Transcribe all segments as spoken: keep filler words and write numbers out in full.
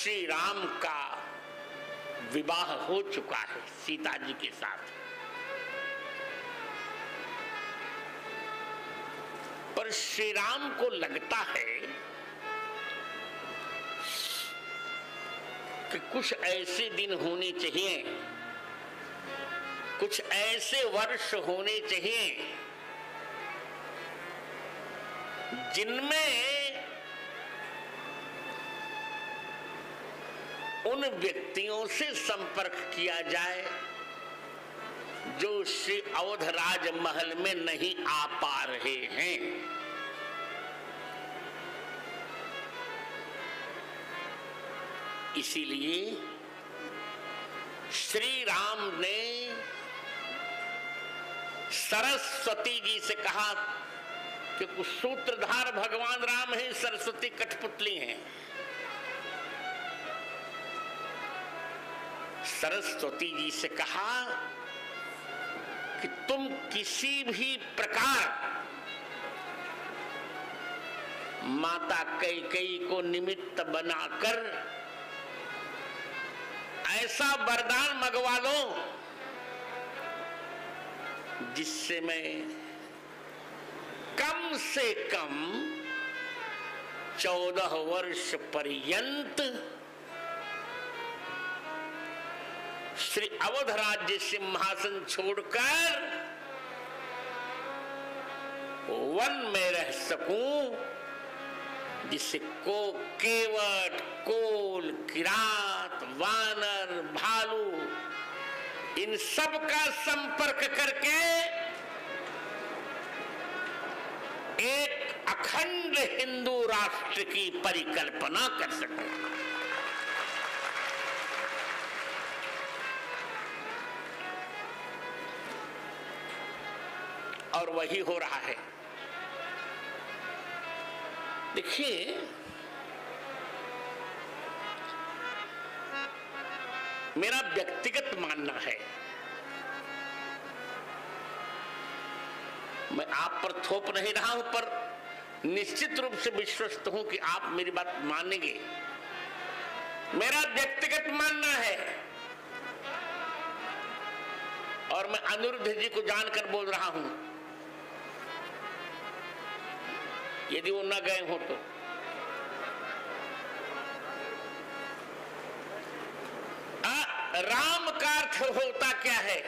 श्री राम का विवाह हो चुका है सीता जी के साथ, पर श्री राम को लगता है कि कुछ ऐसे दिन होने चाहिए, कुछ ऐसे वर्ष होने चाहिए जिनमें उन व्यक्तियों से संपर्क किया जाए जो श्री अवध राजमहल में नहीं आ पा रहे हैं। इसीलिए श्री राम ने सरस्वती जी से कहा कि कुछ सूत्रधार भगवान राम है, सरस्वती कठपुतली हैं। सरस्वती जी से कहा कि तुम किसी भी प्रकार माता कैकेयी को निमित्त बनाकर ऐसा वरदान मंगवा लो जिससे मैं कम से कम चौदह वर्ष पर्यंत श्री अवध राज्य सिंहासन छोड़कर वन में रह सकूं, जिससे को केवट, कोल, किरात, वानर, भालू इन सब का संपर्क करके एक अखंड हिंदू राष्ट्र की परिकल्पना कर सके। और वही हो रहा है। देखिए, मेरा व्यक्तिगत मानना है, मैं आप पर थोप नहीं रहा हूं, पर निश्चित रूप से विश्वस्त हूं कि आप मेरी बात मानेंगे। मेरा व्यक्तिगत मानना है और मैं अनिरुद्ध जी को जानकर बोल रहा हूं, यदि वो न गए हो तो आ, राम का अर्थ होता क्या है?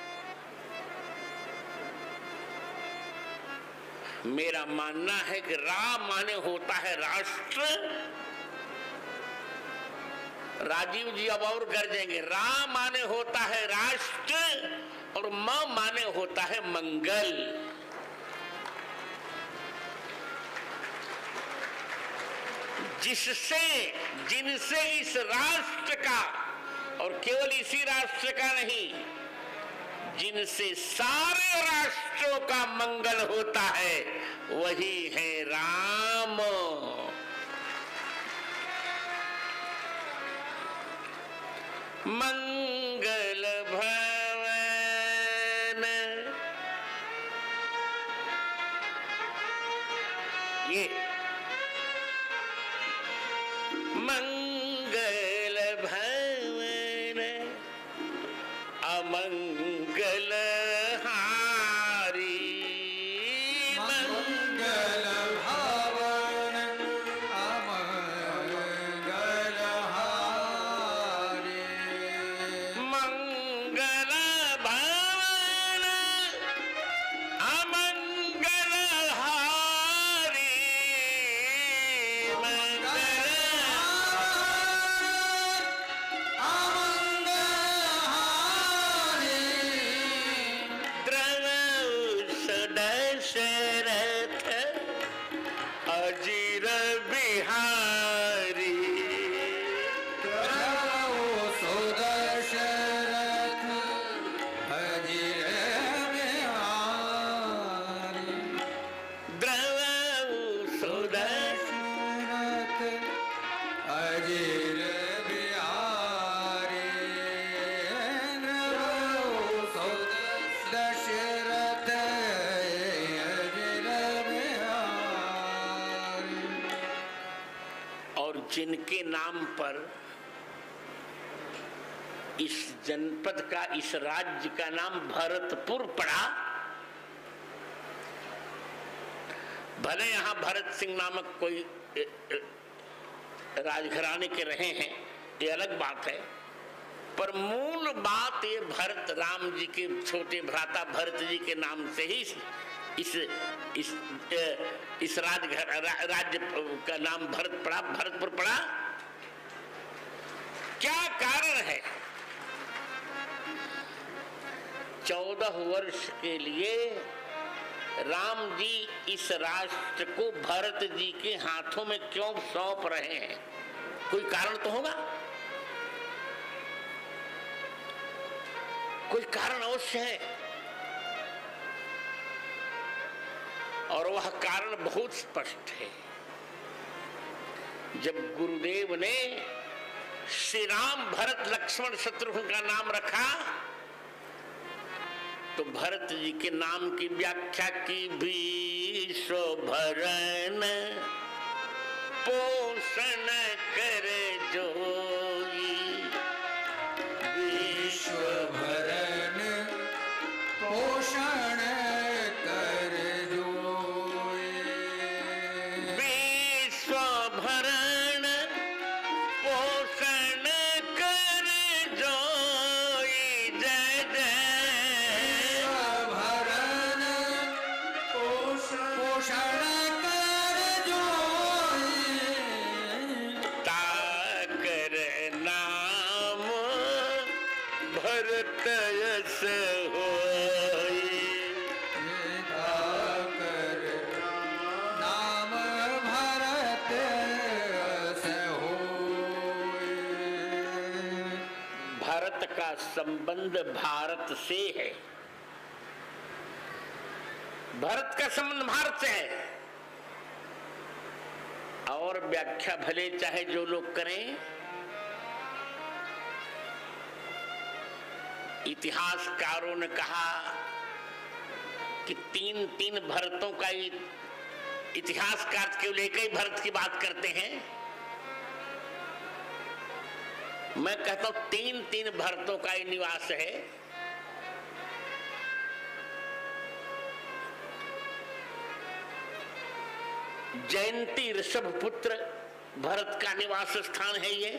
मेरा मानना है कि राम माने होता है राष्ट्र। राजीव जी अब और गरजेंगे। राम माने होता है राष्ट्र और म माने होता है मंगल। जिससे जिनसे इस राष्ट्र का, और केवल इसी राष्ट्र का नहीं, जिनसे सारे राष्ट्रों का मंगल होता है, वही है राम। मंगल भवन ये मंगल भवन अमंगल हारी, मंगल भवन अमंगल हारी, मंगल भवन अमंगल हारी, अजीर बिहारी, द्रव सुदशरथ अजीर बिहारी, द्रव सुदशरथ अजीर बिहारी, द्रव सुदशरथ अजीर बिहारी। और जिनके नाम पर इस जनपद का, इस राज्य का नाम भरतपुर पड़ा। भले यहां भरत सिंह नामक कोई राजघराने के रहे हैं, ये अलग बात है, पर मूल बात ये भरत, राम जी के छोटे भ्राता भरत जी के नाम से ही इस इस इस राजघर राज्य का नाम भरत पड़ा, भरतपुर पड़ा। क्या कारण है? चौदह वर्ष के लिए राम जी इस राष्ट्र को भरत जी के हाथों में क्यों सौंप रहे हैं? कोई कारण तो होगा, कोई कारण अवश्य है, और वह कारण बहुत स्पष्ट है। जब गुरुदेव ने श्री राम भरत लक्ष्मण शत्रुघ्न का नाम रखा तो भरत जी के नाम की व्याख्या की, विश्व भरण पोषण कर जोई, विश्व भरण पोषण कर जोई, विश्व भरण पोषण कर जोई, जय जय भरण पोषण कर जोई, ताकर नाम भरत यस होई, ताकर नाम भरत यस होई। भारत का संबंध भारत से है, भारत का संबंध भारत से है। और व्याख्या भले चाहे जो लोग करें, इतिहासकारों ने कहा कि तीन तीन भरतों का, इतिहासकार केवल एक ही भरत की बात करते हैं। मैं कहता हूं तीन तीन भरतों का ही निवास है। जयंती ऋषभ पुत्र भरत का निवास स्थान है ये।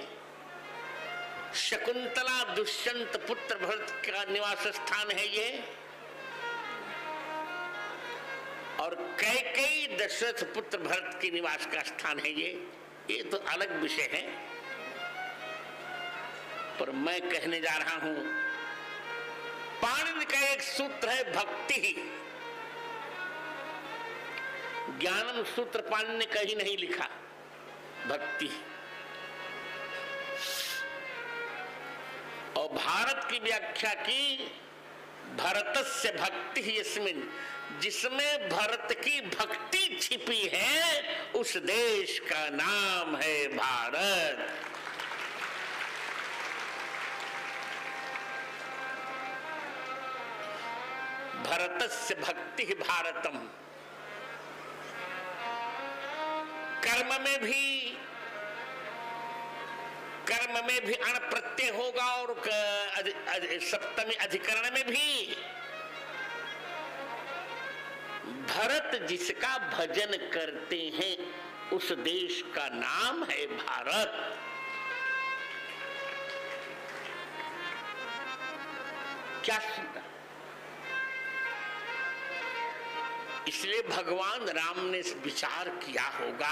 शकुंतला दुष्यंत पुत्र भरत का निवास स्थान है ये। और कैकेयी दशरथ पुत्र भरत के निवास का स्थान है ये। ये तो अलग विषय है, पर मैं कहने जा रहा हूं, पाणिनि का एक सूत्र है भक्ति ही। ज्ञानम सूत्र पाणिनि ने कहीं नहीं लिखा, भक्ति। और भारत की व्याख्या की, भरतस्य भक्ति यस्मिन्, जिसमें भरत की भक्ति छिपी है उस देश का नाम है भारत। भरतस्य भक्ति भारतम। कर्म में भी कर्म में भी अण प्रत्यय होगा और अध, अध, सप्तमी अधिकरण में भी। भरत जिसका भजन करते हैं उस देश का नाम है भारत। क्या सुना? इसलिए भगवान राम ने विचार किया होगा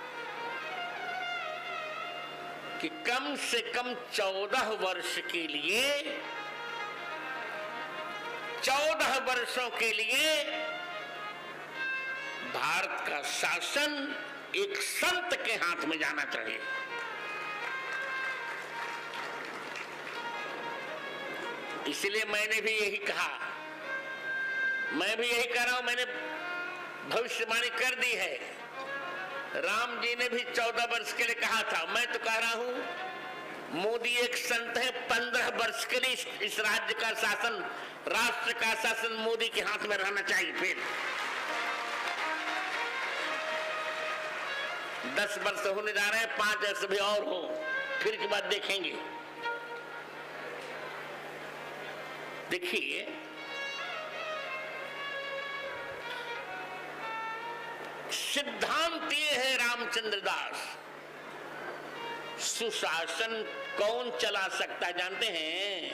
कि कम से कम चौदह वर्ष के लिए, चौदह वर्षों के लिए भारत का शासन एक संत के हाथ में जाना चाहिए। इसलिए मैंने भी यही कहा, मैं भी यही कह रहा हूं, मैंने भविष्यवाणी कर दी है। राम जी ने भी चौदह वर्ष के लिए कहा था। मैं तो कह रहा हूं मोदी एक संत है, पंद्रह वर्ष के लिए इस, इस राज्य का शासन, राष्ट्र का शासन मोदी के हाथ में रहना चाहिए। फिर दस वर्ष होने जा रहे हैं, पांच वर्ष भी और हो, फिर के बाद देखेंगे। देखिए, सिद्धांत ये है रामचंद्र दास, सुशासन कौन चला सकता है जानते हैं?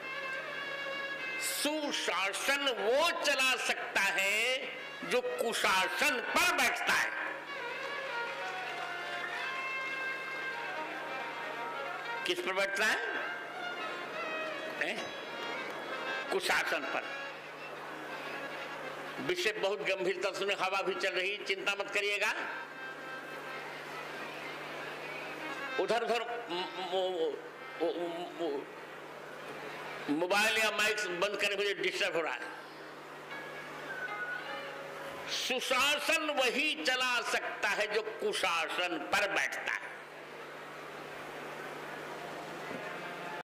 सुशासन वो चला सकता है जो कुशासन पर बैठता है। किस पर बैठता है? है? कुशासन पर। विषय बहुत गंभीरता से, हवा भी चल रही, चिंता मत करिएगा। उधर उधर मोबाइल या माइक बंद करने मुझे डिस्टर्ब हो रहा है। सुशासन वही चला सकता है जो कुशासन पर बैठता है।